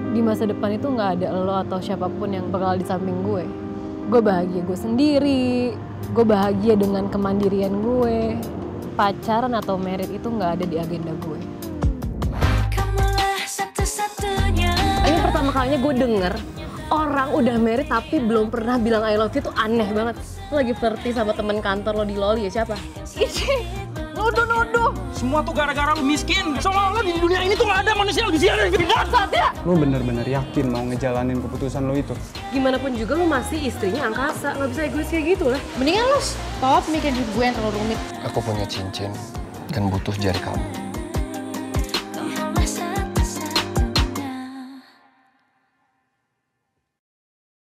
di masa depan itu nggak ada lo atau siapapun yang bakal di samping gue. Gue bahagia gue sendiri, gue bahagia dengan kemandirian gue. Pacaran atau married itu nggak ada di agenda gue. Ini pertama kalinya gue denger orang udah married tapi belum pernah bilang I love you tuh aneh banget. Lo lagi flirty sama temen kantor lo di Loli ya siapa? Nuduh. Semua tuh gara-gara lu miskin. Seolah-olah di dunia ini tuh gak ada manusia lebih sial dari bangsat ya. Lu bener-bener yakin mau ngejalanin keputusan lu itu? Gimana pun juga lo masih istrinya angkasa, nggak bisa egois kayak gitu lah. Mendingan lu stop mikirin hidup gue yang terlalu rumit. Aku punya cincin dan butuh jari kamu.